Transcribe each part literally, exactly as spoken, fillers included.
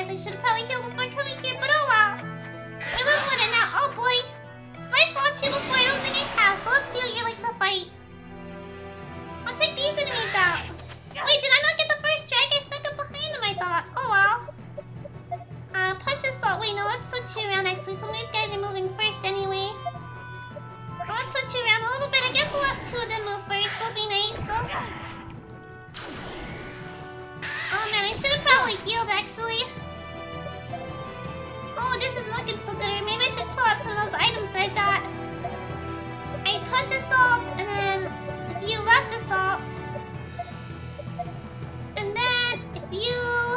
I should have probably healed before coming here, but oh well. I live with it now. Oh boy. Have I fought you before? I don't think I have, so let's see what you like to fight. I'll check these enemies out. Wait, did I not get the first strike? I snuck up behind them, I thought. Oh well. Uh, push assault. Wait, no, let's switch you around actually. Some of these guys are moving first anyway. Well, let's switch you around a little bit. I guess we'll have two of them move first. That'll be nice. So. Oh man, I should have probably healed actually. Oh, this is looking so good. Or maybe I should pull out some of those items that I got. I push assault, and then if you left assault. And then if you...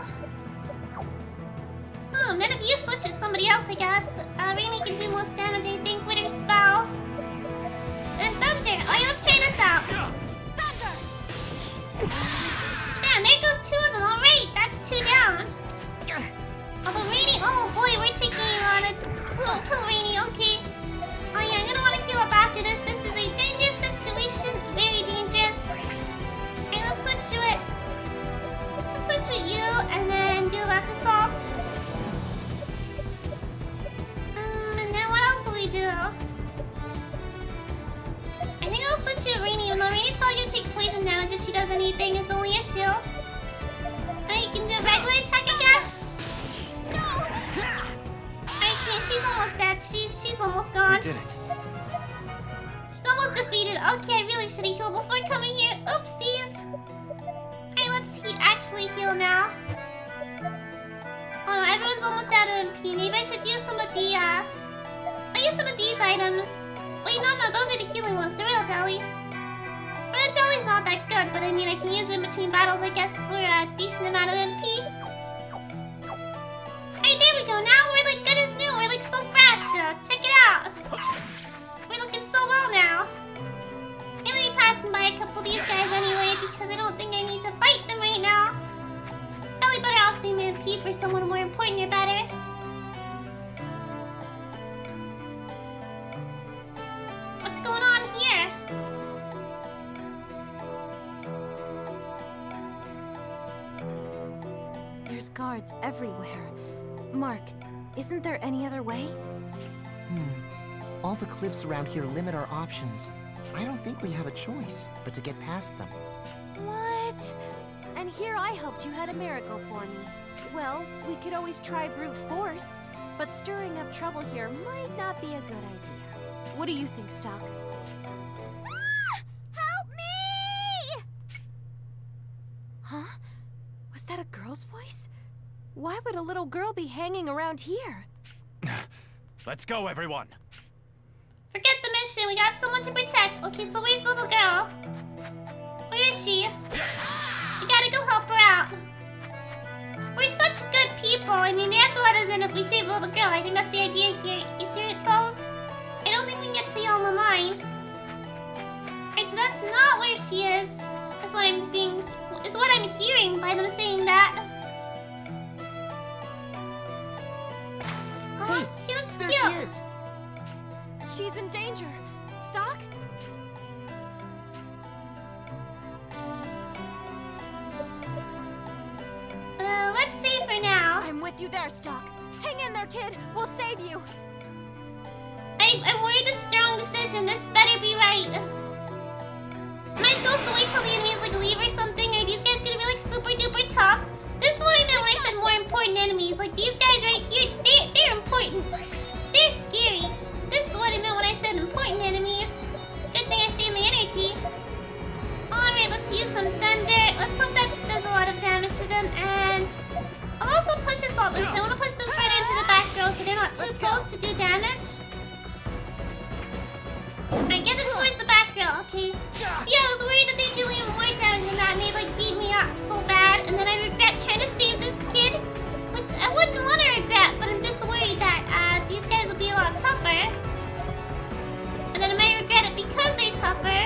Hmm, then if you switch it somebody else, I guess. Uh, Rainy can do most damage, I think, with her spells. And Thunder! Alright, let's try this out. Thunder! Damn, there goes two of them. Alright, that's two down. Although Rainy... Oh boy, we're taking on a... Oh, kill Rainy, okay. Oh yeah, I'm gonna want to heal up after this. This is a dangerous situation. Very dangerous. Alright, let's switch to it. Let's switch with you, and then do left assault. Um, and then what else will we do? I think I'll switch to Rainy, even though Rainy's probably gonna take poison damage if she does anything, is the only issue. And you can do a regular attack, I guess? No! Actually, she's almost dead. She's, she's almost gone. We did it. She's almost defeated. Okay, I really should have healed before coming here. Oopsies. Alright, let's he actually heal now. Oh no, everyone's almost out of M P. Maybe I should use some of the, uh... I'll use some of these items. Wait, no, no, those are the healing ones. The real jelly. Real jelly's not that good, but I mean, I can use it in between battles, I guess, for a decent amount of M P. Alright, there we go. Now we're like good as new. We're like so fresh. Uh, check it out. We're looking so well now. I'm gonna be passing by a couple of these guys anyway because I don't think I need to fight them right now. Probably better I'll save my M P for someone more important or better. What's going on here? There's guards everywhere. Mark, isn't there any other way? Hmm. All the cliffs around here limit our options. I don't think we have a choice but to get past them. What? And here I hoped you had a miracle for me. Well, we could always try brute force, but stirring up trouble here might not be a good idea. What do you think, Stock? Ah! Help me! Huh? Was that a girl's voice? Why would a little girl be hanging around here? Let's go, everyone. Forget the mission. We got someone to protect. Okay, so where's the little girl? Where is she? We gotta go help her out. We're such good people. I mean, they have to let us in if we save the little girl. I think that's the idea here. You see where it goes? I don't think we can get to the Alma Mine. Right, so that's not where she is. That's what I'm being... Is what I'm hearing by them saying that. Oh, Hey, she looks there cute. she is. She's in danger. Stock? Uh, let's save her now. I'm with you there, Stock. Hang in there, kid. We'll save you. I, I'm worried this is the wrong decision. This better be right. Am I supposed to wait till the enemies like leave or something? Are these guys gonna be like super duper tough? This is what I meant when I said more important enemies. Like these guys right here, they, they're important. They're scary. This is what I meant when I said important enemies. Good thing I saved my energy. Alright, let's use some thunder. Let's hope that does a lot of damage to them. And I'll also push assault because I want to push them further into the back row so they're not too close to do damage. Alright, get them towards the back row. Okay. Yeah, I was worried that they'd do even more damage than that and they'd like beat me up so bad. And then I regret trying to save this kid. Which I wouldn't want to regret, but I'm just worried that uh, these guys will be a lot tougher. And then I might regret it because they're tougher.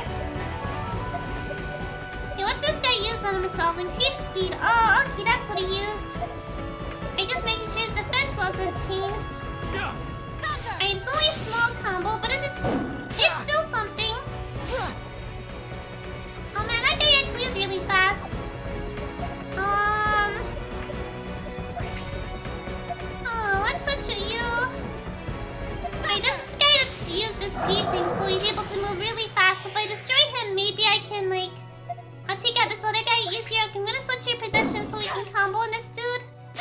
Hey, what's this guy used on himself? Increased speed. Oh, okay, that's what he used. I'm just making sure his defense wasn't changed. Alright, it's only a small combo, but it's, it's still something. Oh man, that guy actually is really fast. Um... can combo on this dude.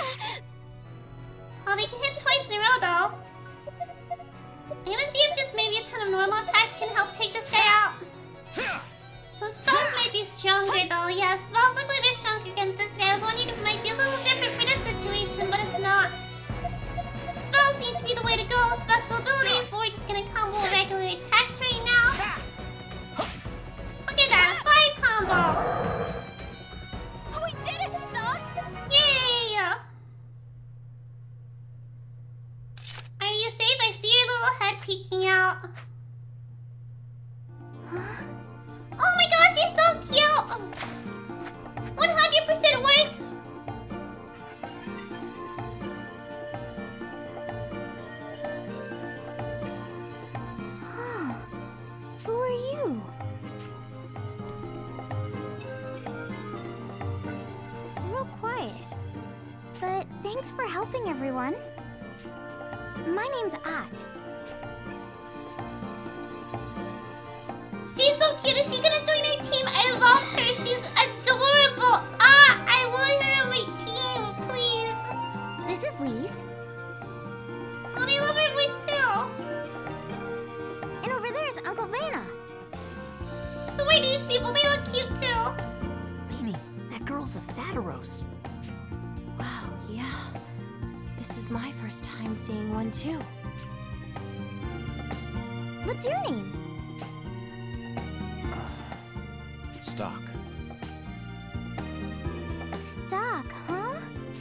Oh, they can hit twice in a row though. I'm gonna see if just maybe a ton of normal attacks can help take this guy out. So spells might be stronger though. Yeah, spells look like they're stronger against this guy. I was wondering if it might be a little different for this situation, but it's not. Spells seem to be the way to go. Special abilities, but we're just gonna combo regular attacks right now. Look at that, a five combo. Oh, we did it, Stock! Yay! Are you safe? I see your little head peeking out. Huh? Oh my gosh, he's so cute! one hundred percent work! Huh. Who are you? Real quiet. But thanks for helping everyone. My name's At. She's so cute. Is she gonna join our team? I love her. She's adorable. Ah, I want her on my team, please. This is Lise. Oh, I love her voice too. And over there is Uncle Vanos. Who are these people? They look cute too. Beanie, that girl's a Satiros. Wow, yeah. This is my first time seeing one too. What's your name? Stock. Stock, huh?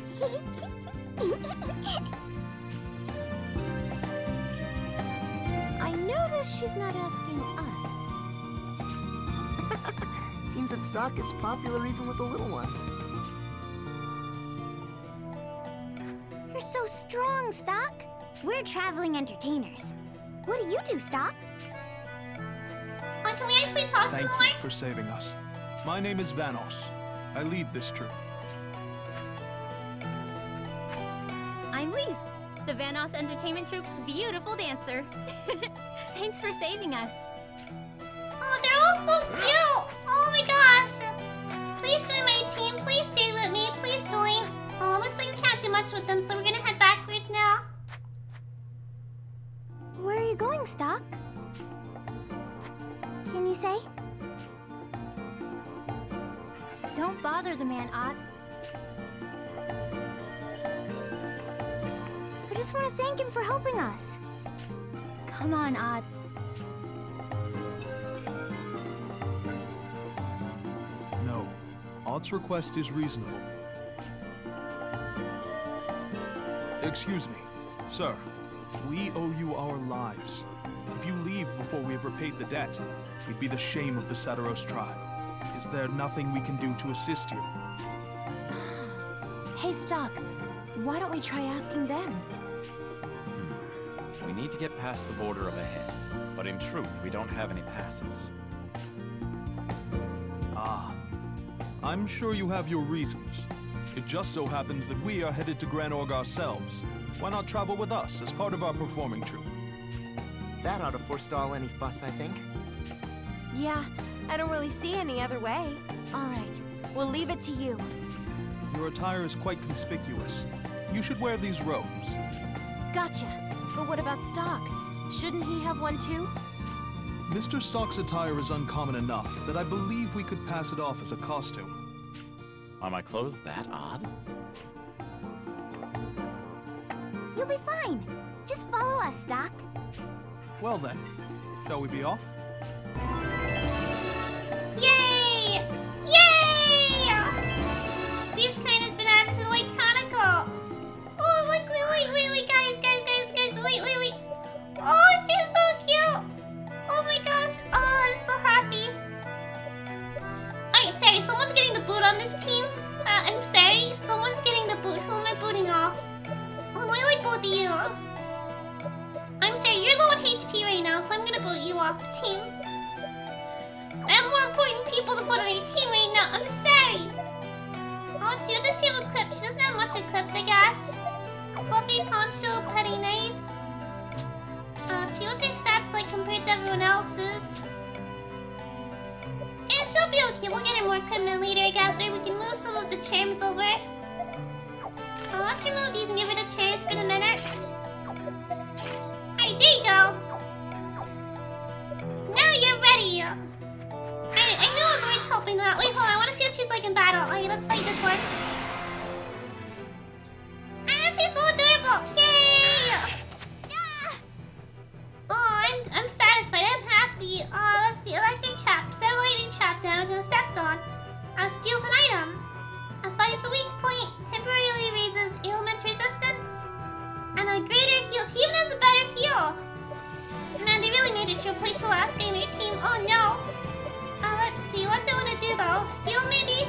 I notice she's not asking us. Seems that Stock is popular even with the little ones. You're so strong, Stock. We're traveling entertainers. What do you do, Stock? Like, can we actually talk to Thank him you more? for saving us. My name is Vanos. I lead this troop. I'm Lise, the Vanos Entertainment Troupe's beautiful dancer. Thanks for saving us. Oh, they're all so cute. Oh my gosh. Please join my team. Please stay with me. Please join. Oh, looks like we can't do much with them, so we're gonna head backwards now. Where are you going, Stock? Can you say? Don't bother the man, Ott. I just want to thank him for helping us. Come on, Ott. No. Odd's request is reasonable. Excuse me. Sir, we owe you our lives. If you leave before we have repaid the debt, we'd be the shame of the Satiros tribe. Is there nothing we can do to assist you? Hey, Stock. Why don't we try asking them? Hmm. We need to get past the border up ahead. But in truth, we don't have any passes. Ah. I'm sure you have your reasons. It just so happens that we are headed to Gran Org ourselves. Why not travel with us as part of our performing troupe? That ought to forestall any fuss, I think. Yeah, I don't really see any other way. All right, we'll leave it to you. Your attire is quite conspicuous. You should wear these robes. Gotcha. But what about Stock? Shouldn't he have one too? Mister Stock's attire is uncommon enough that I believe we could pass it off as a costume. Are my clothes that odd? You'll be fine. Just follow us, Stock. Well then, shall we be off? Yay! Yay! This kind has been absolutely conical. Oh, look, wait, wait, wait, wait, guys, guys, guys, guys, wait, wait, wait. Oh, she's so cute. Oh my gosh. Oh, I'm so happy. Alright, sorry, someone's getting the boot on this team. Uh, I'm sorry, someone's getting the boot. Who am I booting off? Oh, I like both of you. I'm sorry, you're low on H P right now, so I'm gonna boot you off the team. I have more important people to put on your team right now. I'm sorry. Oh, let's see what does she have equipped. She doesn't have much equipped, I guess. Fluffy poncho, petty knife. Uh, see what's her stats like compared to everyone else's. Yeah, she'll be okay. We'll get her more equipment later, I guess, or we can move some of the charms over. Uh, let's remove these and give it a chance for the minute. Alright, there you go. Now you're ready. I, I knew it was worth helping them out. Wait, hold on. I want to see what she's like in battle. Alright, let's fight this one. Ah, she's so adorable. Yay! Oh, I'm, I'm satisfied. I'm happy. Oh, let's see. Electric trap. Several lightning trap damage when stepped on. Uh, steals an item. Uh, finds a weak point. Temporarily raises ailment resistance. And a greater heal. She even has a better heal. Man, they really made it to replace the last guy in their team. Oh no. Uh, let's see. What do I want to do though? Steal maybe?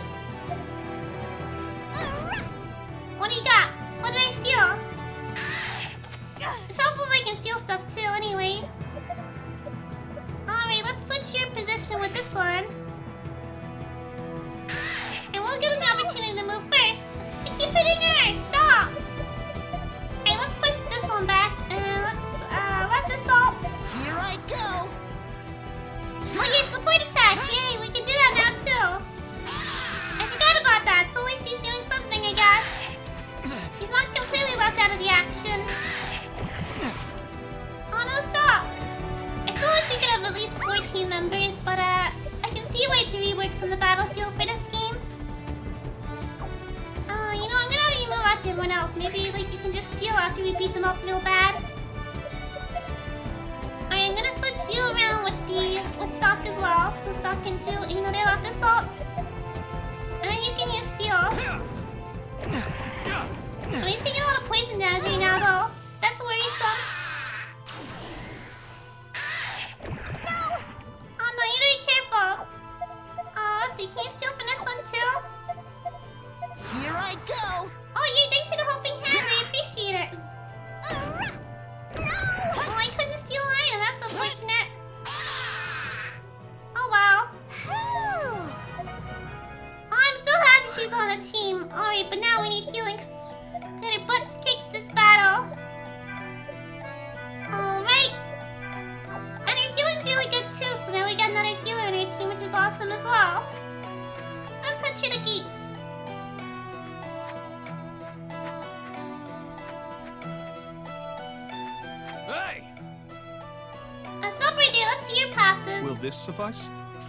What do you got? What did I steal? It's helpful if I can steal stuff too, anyway. Alright, let's switch your position with this one. And we'll get an opportunity to move first. I keep hitting her! Stop! Alright, let's push this one back. And let's, uh, left assault. Here I go! Oh yeah, support attack! Yay, we can do that now too. I forgot about that, so at least he's doing something, I guess. He's not completely left out of the action. Oh no, stop! I still wish we could have at least fourteen members, but uh, I can see why three works on the battlefield for this game. Uh, you know, I'm gonna remove after everyone else. Maybe like you can just steal after we beat them up real bad. Alright, I'm gonna switch you around with the with stock as well, so stock can do, you know, they left assault. And then you can use steal. But he's taking a lot of poison damage right now, though. That's worrisome. No! Oh no, you need to be careful. Oh, let's see. Can you steal from this one too? Here I go! Oh, yeah, thanks for the helping hand. I appreciate it. No! Oh, I couldn't steal an item. That's unfortunate. Oh, wow. Oh, I'm so happy she's on a team. Alright, but now we need healing. Got our butts kicked this battle. Alright. And our healing's really good too, so now we got another healer on our team, which is awesome as well. Let's head through the gates. Hey! Uh, stop right there, let's see your passes. Will this suffice?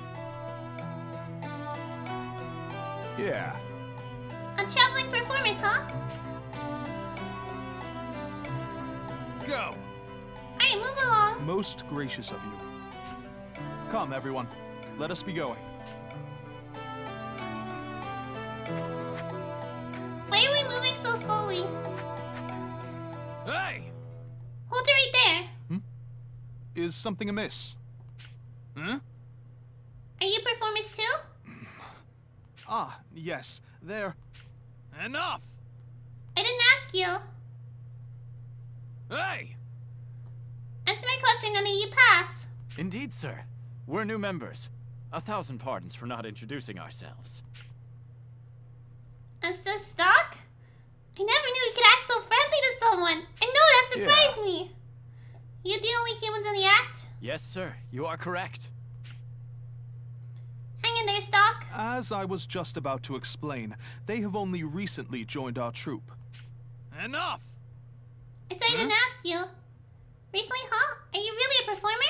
Yeah. On traveling performers, huh? Go! Alright, move along. Most gracious of you. Come, everyone. Let us be going. Why are we moving so slowly? Hey! Hold it right there. Hmm? Is something amiss? Huh? Are you performers too? Ah, yes. There. Enough! I didn't ask you. Hey! Answer my question, none of you pass. Indeed, sir. We're new members. A thousand pardons for not introducing ourselves. And so Stock? I never knew you could act so friendly to someone. I know that surprised Yeah. me. You the only humans in the act? Yes, sir. You are correct. Hang in there, Stock. As I was just about to explain, they have only recently joined our troop. Enough! I said I didn't ask you. Recently, huh? Are you really a performer?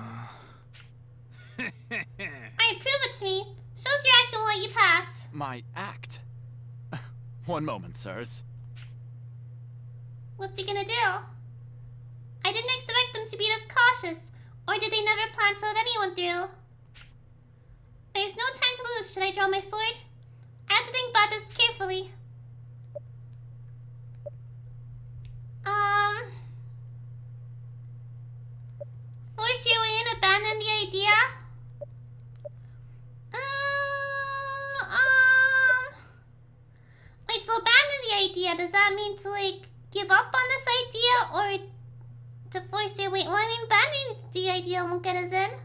Alright, prove it to me. Show us your act and we'll let you pass. My act? One moment, sirs. What's he gonna do? I didn't expect them to be this cautious. Or did they never plan to let anyone through? There's no time to lose. Should I draw my sword? I have to think about this carefully. Um... Force your way in, abandon the idea? Um... Um... Wait, so abandon the idea, does that mean to, like, give up on this idea? Or to force your way... Well, I mean, abandoning the idea won't get us in.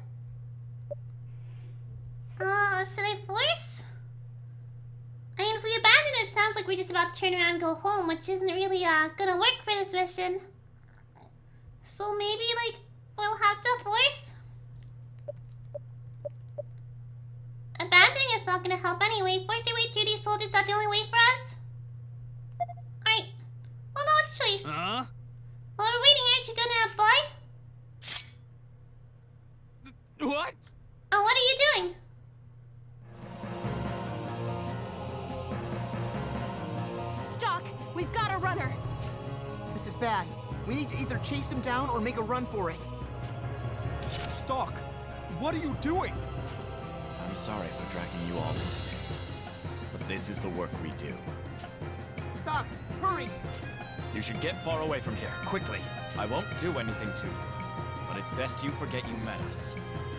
Uh, should I force? I mean, if we abandon it, it sounds like we're just about to turn around and go home, which isn't really, uh, gonna work for this mission. So maybe, like, we'll have to force? Abandoning is not gonna help anyway. Force your way through these soldiers, is that the only way for us? Alright. Huh? While we're waiting, aren't you gonna boy? What? Oh, what are you doing? Stock, we've got a runner. This is bad. We need to either chase him down or make a run for it. Stock, what are you doing? I'm sorry for dragging you all into this. But this is the work we do. Stop! Hurry! You should get far away from here, quickly. I won't do anything to you. But it's best you forget you met us.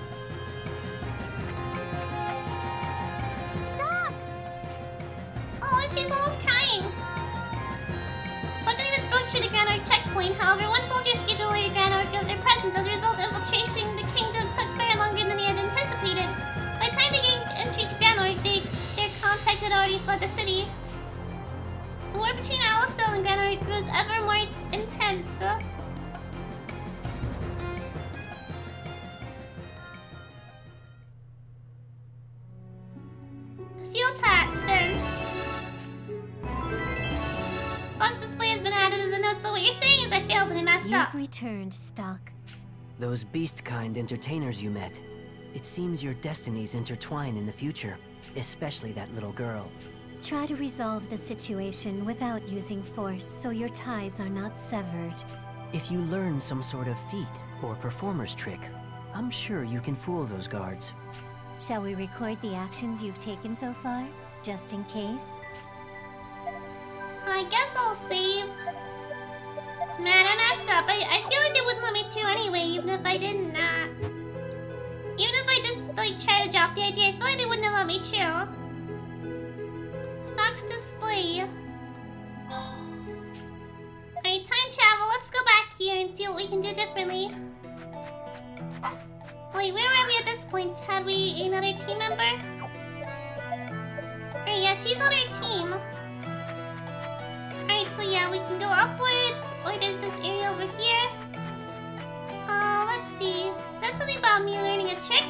Stop! Oh, she's almost crying. Suddenly this boat through the Grand Arc checkpoint. However, one soldier escaped the later Grand Arc of their presence. As a result, infiltration the kingdom took far longer than they had anticipated. By the time they gained entry to Grand Arc, they, their contact had already fled the city. The war between Alistel and Grand Arc grows ever more intense. Seal tax, Finn. Stock's display has been added as a note, so what you're saying is I failed and I messed You've up. returned, Stock. Those beast-kind entertainers you met. It seems your destinies intertwine in the future, especially that little girl. Try to resolve the situation without using force so your ties are not severed. If you learn some sort of feat or performer's trick, I'm sure you can fool those guards. Shall we record the actions you've taken so far, just in case? I guess I'll save. Man, I messed up. I, I feel like they wouldn't let me do anyway, even if I didn't, uh... Even if I just, like, try to drop the idea, I feel like they wouldn't have let me chill. Stock's display. Alright, time travel. Let's go back here and see what we can do differently. Wait, where are we at this point? Had we another team member? Alright, yeah, she's on our team. Alright, so yeah, we can go upwards, or there's this area over here. Uh, let's see. Is that something about me learning a trick?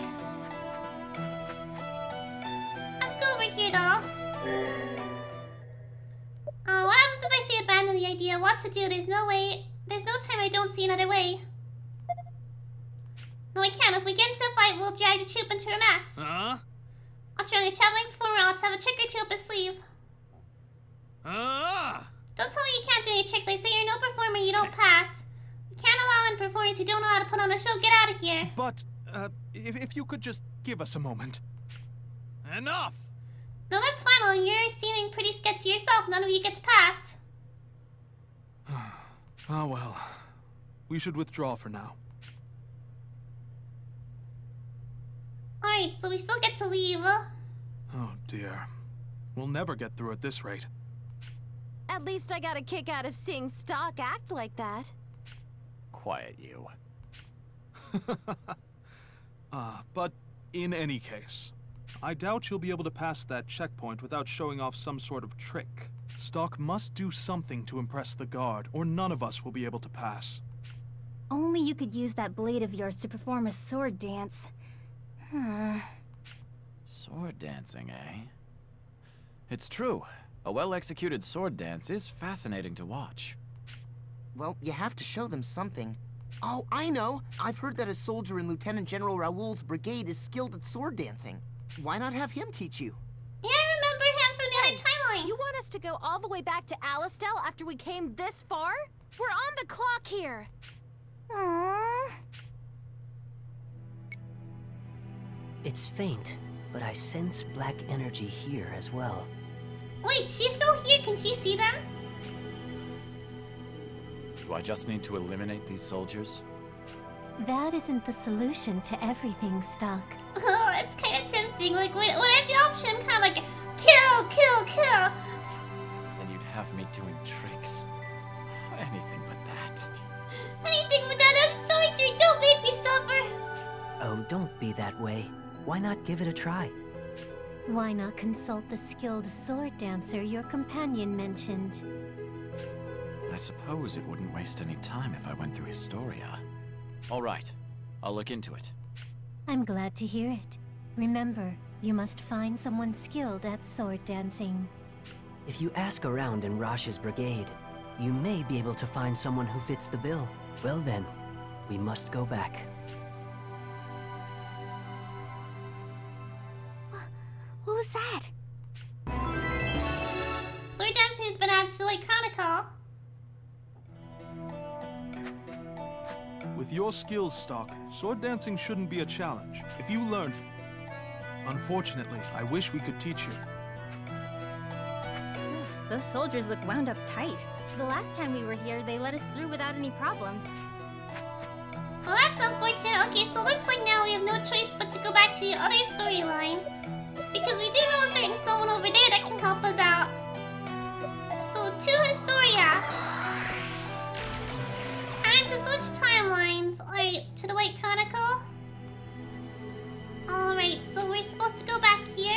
Let's go over here, though. Uh, what happens if I say abandon the idea? What to do? There's no way. There's no time I don't see another way. No, I can't. If we get into a fight, we'll drag the troop into a mess. Huh? I'll try. A traveling performer ought to have a trick or two up his sleeve. Ah! Don't tell me you can't do any tricks. I say you're no performer, you don't pass. We can't allow in performers who don't know how to put on a show. Get out of here. But, uh, if, if you could just give us a moment. Enough! No, that's final. You're seeming pretty sketchy yourself. None of you get to pass. Ah, well. We should withdraw for now. Alright, so we still get to leave. Oh, dear. We'll never get through at this rate. At least I got a kick out of seeing Stock act like that. Quiet you. Ah, but in any case, I doubt you'll be able to pass that checkpoint without showing off some sort of trick. Stock must do something to impress the guard, or none of us will be able to pass. Only you could use that blade of yours to perform a sword dance. Hmm. Sword dancing, eh? It's true. A well-executed sword dance is fascinating to watch. Well, you have to show them something. Oh, I know! I've heard that a soldier in Lieutenant General Raoul's brigade is skilled at sword dancing. Why not have him teach you? Yeah, I remember him from the other timeline. You want us to go all the way back to Alistel after we came this far? We're on the clock here. Aww. It's faint, but I sense black energy here as well. Wait, she's still here. Can she see them? Do I just need to eliminate these soldiers? That isn't the solution to everything, Stock. Oh, it's kind of tempting. Like, when, when I have the option, I'm kind of like, kill, kill, kill. Then you'd have me doing tricks. Anything but that. Anything but that. That's torture. Don't make me suffer. Oh, don't be that way. Why not give it a try? Why not consult the skilled sword dancer your companion mentioned? I suppose it wouldn't waste any time if I went through Historia. All right, I'll look into it. I'm glad to hear it. Remember, you must find someone skilled at sword dancing. If you ask around in Rosh's brigade, You may be able to find someone who fits the bill. Well then, we must go back. What was that? Sword dancing has been added to the White Chronicle. With your skills, Stock, sword dancing shouldn't be a challenge. If you learn... Unfortunately, I wish we could teach you. Those soldiers look wound up tight. The last time we were here, they let us through without any problems. Well, that's unfortunate. Okay, so looks like now we have no choice but to go back to the other storyline. Because we do know a certain someone over there that can help us out. So, to Historia. Time to switch timelines. Alright, to the White Chronicle. Alright, so we're supposed to go back here.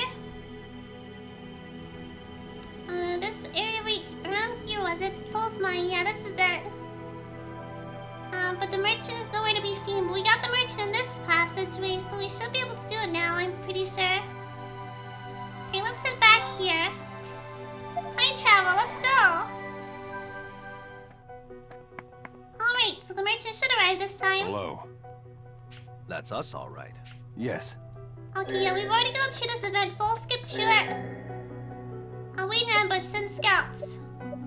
Uh, this area right around here, was it? Close mine, yeah, this is it. Uh, but the merchant is nowhere to be seen. But we got the merchant in this passageway, so we should be able to do it now, I'm pretty sure. Okay, let's head back here. Time travel, let's go! Alright, so the merchant should arrive this time. Hello. That's us, all right. Yes. Okay, yeah, we've already gone through this event, so I'll skip through it. I'll wait in ambush, send scouts.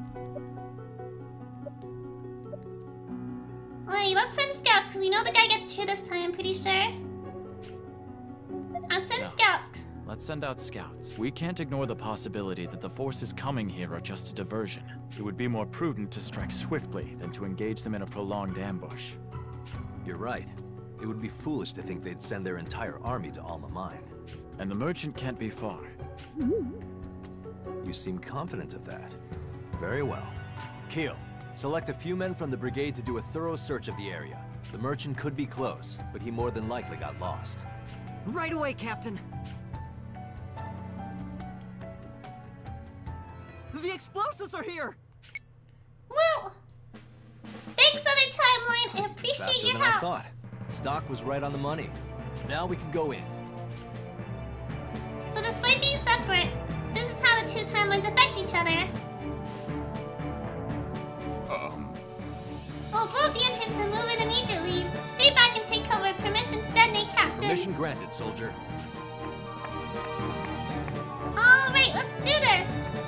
Alright, let's send scouts, because we know the guy gets through this time, I'm pretty sure. I'll send No. scouts. Let's send out scouts. We can't ignore the possibility that the forces coming here are just a diversion. It would be more prudent to strike swiftly than to engage them in a prolonged ambush. You're right. It would be foolish to think they'd send their entire army to Alma Mine. And the merchant can't be far. You seem confident of that. Very well. Keel, select a few men from the brigade to do a thorough search of the area. The merchant could be close, but he more than likely got lost. Right away, Captain! The explosives are here! Woo! Thanks, other timeline. I appreciate Faster your than I help. thought. Stock was right on the money. Now we can go in. So despite being separate, this is how the two timelines affect each other. Um, We'll blow up the entrance and move in immediately. Stay back and take cover. Permission to detonate, Captain. Permission granted, soldier. Alright, let's do this.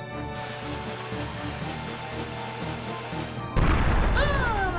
Boom!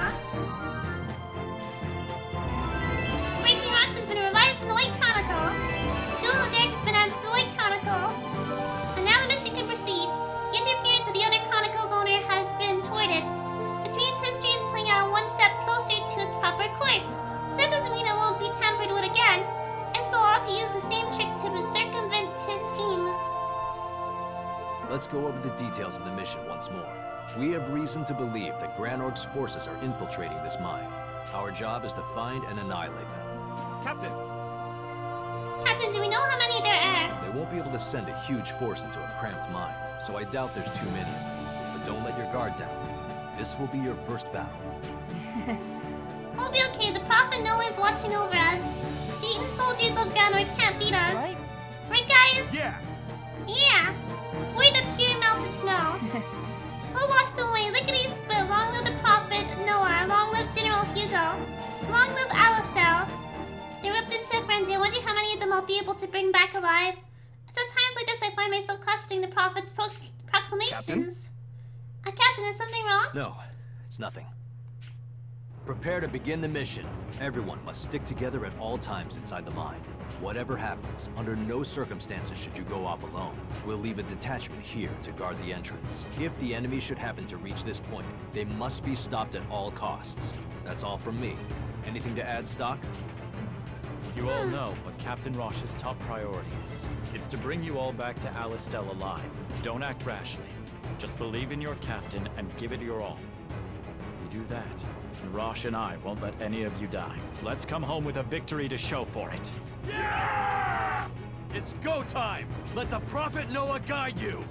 Breaking Rocks has been revised in the White Chronicle. Duel of the Dark has been added to the White Chronicle. And now the mission can proceed. The interference of the other Chronicle's owner has been thwarted, which means history is playing out one step closer to its proper course. That doesn't mean it won't be tampered with again. If so, I'll have to use the same trick to circumvent his schemes. Let's go over the details of the mission once more. We have reason to believe that Granorg's forces are infiltrating this mine. Our job is to find and annihilate them. Captain! Captain, do we know how many there are? They won't be able to send a huge force into a cramped mine, so I doubt there's too many of them. But don't let your guard down. This will be your first battle. We'll be okay. The Prophet Noah is watching over us. The Eaten soldiers of Granor can't beat us. Right? Right, guys? Yeah! Yeah. We're the pure melted snow. We'll wash them away. Lickety split. Long live the Prophet Noah. Long live General Hugo. Long live Alistel. They ripped into a frenzy. I wonder how many of them I'll be able to bring back alive. It's at times like this I find myself questioning the Prophet's pro proclamations. Uh, Captain, is something wrong? No, it's nothing. Prepare to begin the mission. Everyone must stick together at all times inside the mine. Whatever happens, under no circumstances should you go off alone. We'll leave a detachment here to guard the entrance. If the enemy should happen to reach this point, they must be stopped at all costs. That's all from me. Anything to add, Stock? You all know what Captain Rosh's top priority is. It's to bring you all back to Alistel alive. Don't act rashly. Just believe in your captain and give it your all. You do that, and Rosh and I won't let any of you die. Let's come home with a victory to show for it. Yeah! It's go time! Let the Prophet Noah guide you!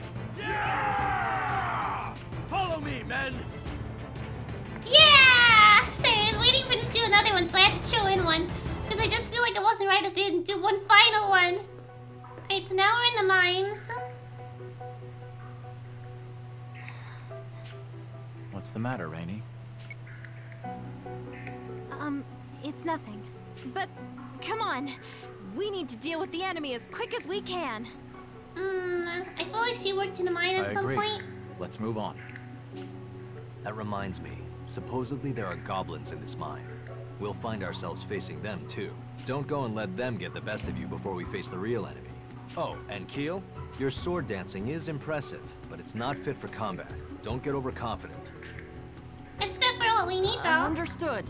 Yeah! Follow me, men! Yeah! Sorry, I was waiting for them to do another one, so I had to throw in one. Because I just feel like it wasn't right if they didn't do one final one. Alright, so now we're in the mines. What's the matter, Rainy? Um, it's nothing. But, come on. We need to deal with the enemy as quick as we can. Hmm, I feel like she worked in the mine at I some agree. point. Let's move on. That reminds me. Supposedly there are goblins in this mine. We'll find ourselves facing them too. Don't go and let them get the best of you before we face the real enemy. Oh, and Keel, your sword dancing is impressive, but it's not fit for combat. Don't get overconfident. It's fit for what we need, though. Understood.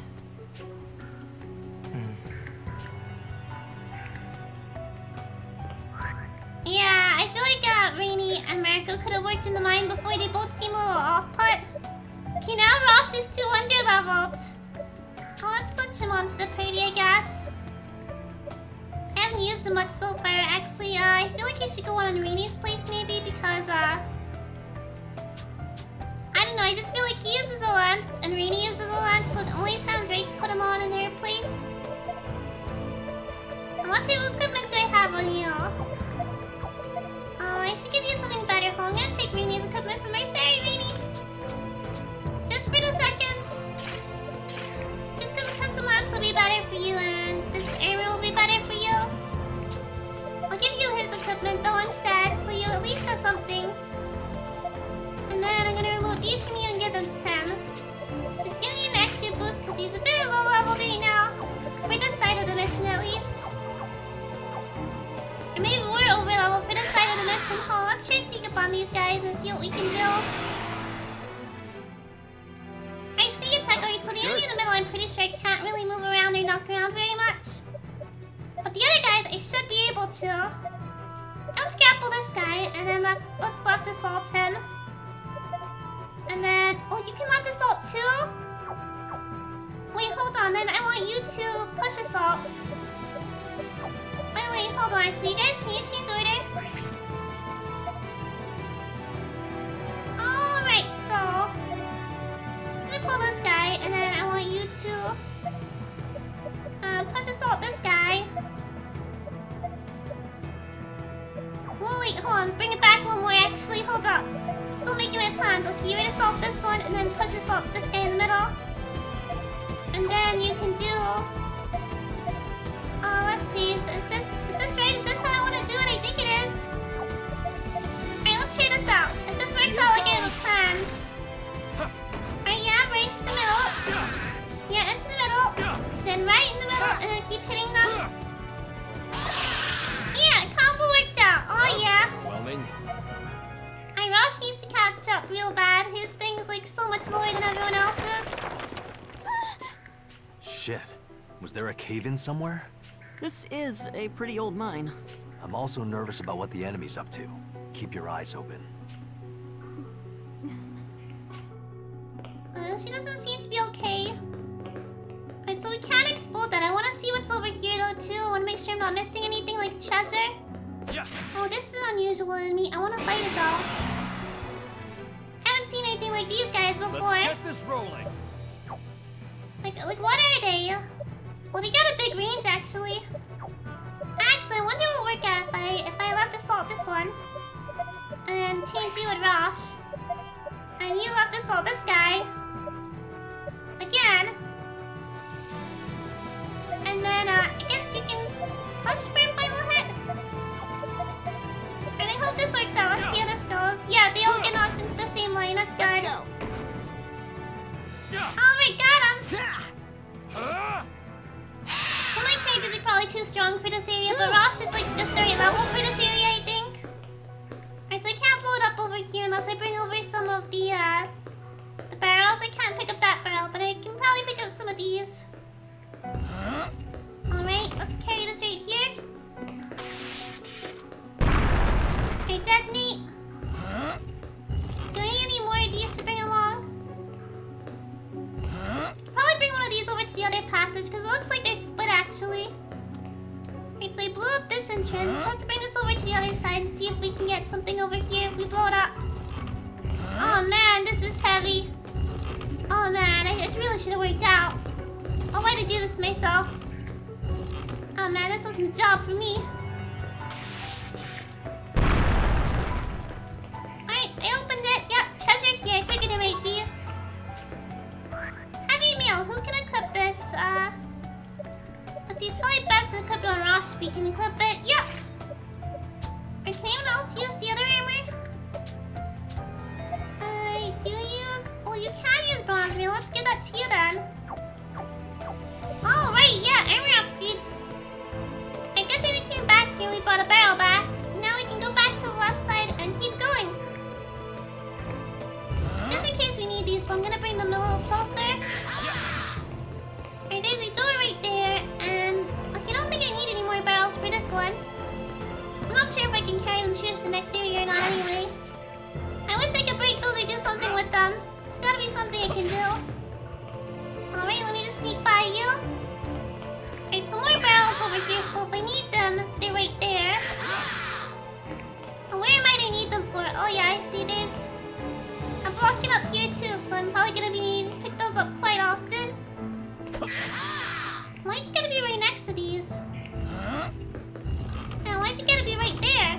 Yeah, I feel like uh, Rainy and Mariko could have worked in the mine before. They both seem a little off-put. Okay, now Rosh is two hundred leveled. Oh, let's switch him onto the party, I guess. I haven't used him much so far, actually. Uh, I feel like he should go on in Rainy's place, maybe, because, uh... I don't know, I just feel like he uses a lance, and Rainy uses a lance, so it only sounds right to put him on in her place. And what type of equipment do I have on you? Oh, I should give you something better. Oh, I'm gonna take Rainy's equipment from her. Sorry, Rainy. Just for the second. Just because the custom lance will be better for you and this armor will be better for you. I'll give you his equipment though instead, so you at least have something. And then I'm gonna remove these from you and give them to him. It's giving you an extra boost because he's a bit low level right now. For this side of the mission at least. Or maybe we're over level for this side of the mission. Oh, let's try to sneak up on these guys and see what we can do. I sneak attack. Alright, so the enemy in the middle, I'm pretty sure I can't really move around or knock around very much. But the other guys, I should be able to. Let's grapple this guy, and then left, let's left assault him. And then, oh, you can left assault too? Wait, hold on, then I want you to push assault. Wait, wait, hold on. So you guys, can you change order? Alright, so... I'm gonna pull this guy, and then I want you to... Uh, push assault this guy. Well, wait, hold on. Bring it back one more, actually. Hold up. Still making my plans. Okay, you're gonna assault this one, and then push assault this guy in the middle. And then you can do... Uh, let's see. Is, is this is this right? Is this how I want to do it? I think it is. Alright, let's try this out. If this works out like it was planned. Alright, yeah, right into the middle. Yeah, into the middle. Then right in the middle, and then keep hitting them. Yeah, combo worked out. Oh, yeah. Overwhelming. Alright, Rosh needs to catch up real bad. His thing's like so much lower than everyone else's. Shit. Was there a cave-in somewhere? This is a pretty old mine. I'm also nervous about what the enemy's up to. Keep your eyes open. Uh, she doesn't seem to be okay. Alright, so we can't explode that. I want to see what's over here though too. I want to make sure I'm not missing anything like treasure. Yes. Oh, this is unusual in me. I want to fight it though. I haven't seen anything like these guys before. Let's get this rolling. Like, like what are they? Well, they got a big range actually. Actually, I wonder what would work out if I if I left assault this one, and then change you with Rosh, and you left assault this guy again, and then uh, I guess you can push for a final hit. And I hope this works out. Let's see how this goes. Yeah, they all get knocked into the same line. That's good. Let's go. Alright, got him! So my characters are probably too strong for this area, but Rosh is like just the right level for this area, I think. Alright, so I can't blow it up over here unless I bring over some of the, uh... the barrels. I can't pick up that barrel, but I can probably pick up some of these. Alright, let's carry this right here. Alright, detonate. Do I need any more of these to bring along? Probably bring one of these over to the other passage because it looks like they're split actually. Alright, so I blew up this entrance. Let's bring this over to the other side and see if we can get something over here if we blow it up. Oh man, this is heavy. Oh man, I just really should have worked out. Oh, why did I do this to myself? Oh man, this wasn't a job for me. Alright, I opened it. Yep, treasure here. I figured it might be. to equip it on Rosh if we can equip it. Yep. Or can anyone else use the other armor? Uh, do you use... Well, you can use bronze mail. Let's give that to you then. Oh, right, yeah, armor upgrades. And good thing we came back here. We brought a barrel back. Now we can go back to the left side and keep going. Just in case we need these, so I'm gonna bring them a little closer. Alright, there's a door right there, and... Okay, I don't think I need any more barrels for this one. I'm not sure if I can carry them through to the next area or not anyway. I wish I could break those or do something with them. There's gotta be something I can do. Alright, let me just sneak by you. Alright, some more barrels over here, so if I need them, they're right there. Oh, where might I need them for? Oh yeah, I see there's... I'm blocking up here too, so I'm probably gonna be needing to pick those up quite often. Why'd you gotta be right next to these? Yeah, why'd you gotta be right there?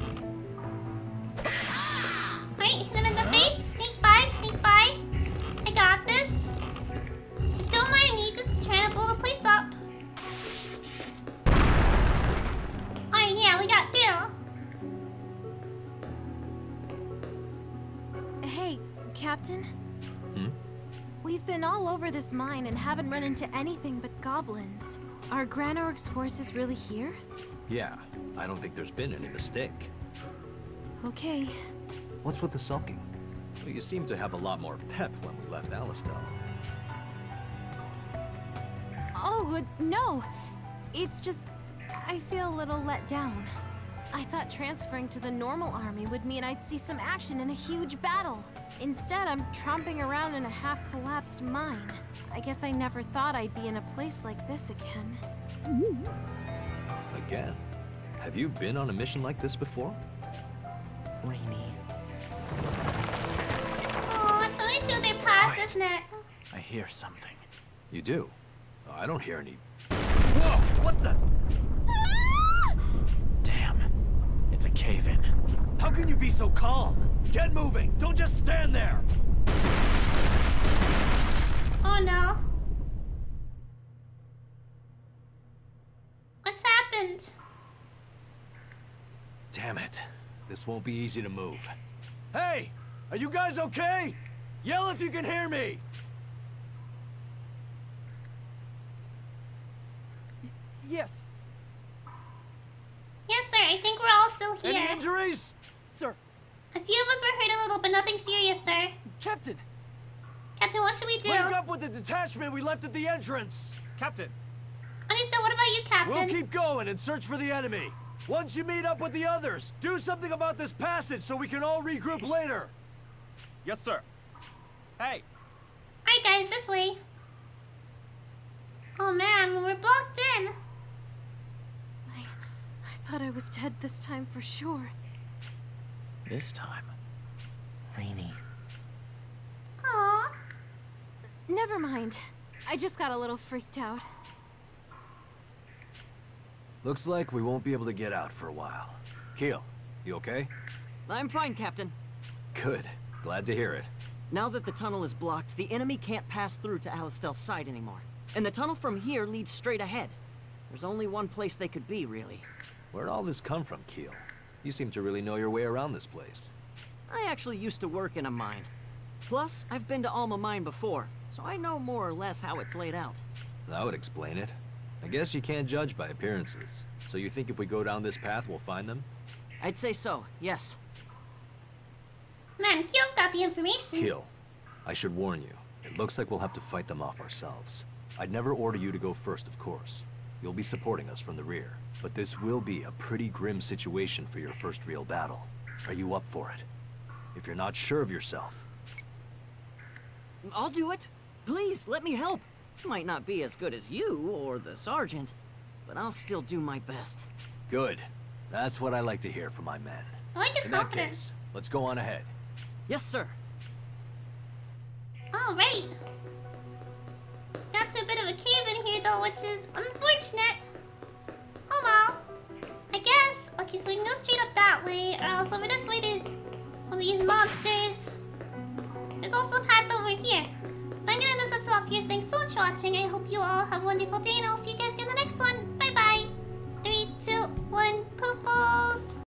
Right, hit him in the face. Sneak by, sneak by. I got this. Just don't mind me, just trying to blow the place up. Alright, yeah, we got Bill. Hey, Captain. Hmm? We've been all over this mine and haven't run into anything but goblins. Are Granorg's forces really here? Yeah, I don't think there's been any mistake. Okay. What's with the sulking? Well, you seem to have a lot more pep when we left Alistel. Oh, uh, no. It's just... I feel a little let down. I thought transferring to the normal army would mean I'd see some action in a huge battle. Instead, I'm tromping around in a half-collapsed mine. I guess I never thought I'd be in a place like this again. Again? Have you been on a mission like this before? Rainy. Oh, it's always through their past, isn't it? I hear something. You do? I don't hear any... Whoa! What the... Damn. It's a cave-in. How can you be so calm? Get moving! Don't just stand there! Oh no. What's happened? Damn it. This won't be easy to move. Hey! Are you guys okay? Yell if you can hear me! Y yes. Yes, sir. I think we're all still here. Any injuries? Sir. A few of us were hurt a little, but nothing serious, sir. Captain! Captain, what should we do? Link up with the detachment we left at the entrance! Captain! Understood. What about you, Captain? We'll keep going and search for the enemy. Once you meet up with the others, do something about this passage so we can all regroup later. Yes, sir. Hey! Alright, guys, this way. Oh man, we're blocked in. I... I thought I was dead this time for sure. This time. Rainy. Aww. Never mind. I just got a little freaked out. Looks like we won't be able to get out for a while. Keel, you okay? I'm fine, Captain. Good. Glad to hear it. Now that the tunnel is blocked, the enemy can't pass through to Alistel's side anymore. And the tunnel from here leads straight ahead. There's only one place they could be, really. Where'd all this come from, Keel? You seem to really know your way around this place. I actually used to work in a mine. Plus, I've been to Alma Mine before, so I know more or less how it's laid out. That would explain it. I guess you can't judge by appearances. So you think if we go down this path, we'll find them? I'd say so, yes. Man, Keel's got the information. Keel, I should warn you. It looks like we'll have to fight them off ourselves. I'd never order you to go first, of course. You'll be supporting us from the rear. But this will be a pretty grim situation for your first real battle. Are you up for it? If you're not sure of yourself... I'll do it. Please, let me help. Might not be as good as you or the sergeant, but I'll still do my best. Good. That's what I like to hear from my men. I like his In that confidence. case, let's go on ahead. Yes, sir. Alright. Got to a bit of a cave in here though, which is unfortunate. Oh well. I guess. Okay, so we can go straight up that way, or else over this way there's one of these monsters. There's also a path over here. But I'm gonna end this episode off here. Thanks so much for watching. I hope you all have a wonderful day, and I'll see you guys again in the next one.